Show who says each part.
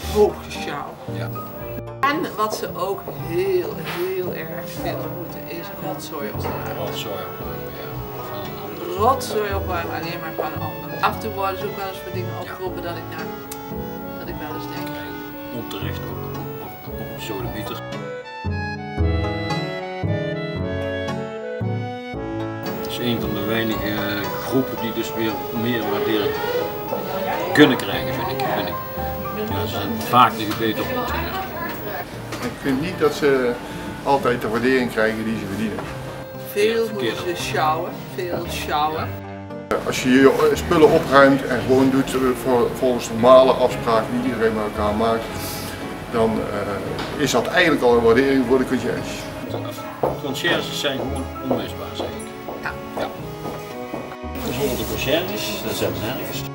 Speaker 1: hooggesjouw.
Speaker 2: Ja.
Speaker 1: En wat ze ook heel erg veel moeten is rotzooi opruimen.
Speaker 2: Rotzooi opruimen, ja.
Speaker 1: Rotzooi opruimen, alleen maar van een ander. Af en toe worden ze ook wel eens voor dingen opgeroepen dat ik wel eens denk.
Speaker 2: Onterecht ook op sodemieter. Het is een van de weinige groepen die dus weer meer waardering kunnen krijgen, vind ik. Ja, ze zijn vaak de gebeten op het hier.
Speaker 3: Ik vind niet dat ze altijd de waardering krijgen die ze verdienen.
Speaker 1: Veel moeten ze sjouwen, veel sjouwen.
Speaker 3: Als je je spullen opruimt en gewoon doet volgens normale afspraken die iedereen met elkaar maakt, dan is dat eigenlijk al een waardering voor de conciërge.
Speaker 2: Conciërges zijn gewoon onmisbaar, zeg ik.
Speaker 1: Ja.
Speaker 2: Zonder de conciërges, dan zijn we nergens.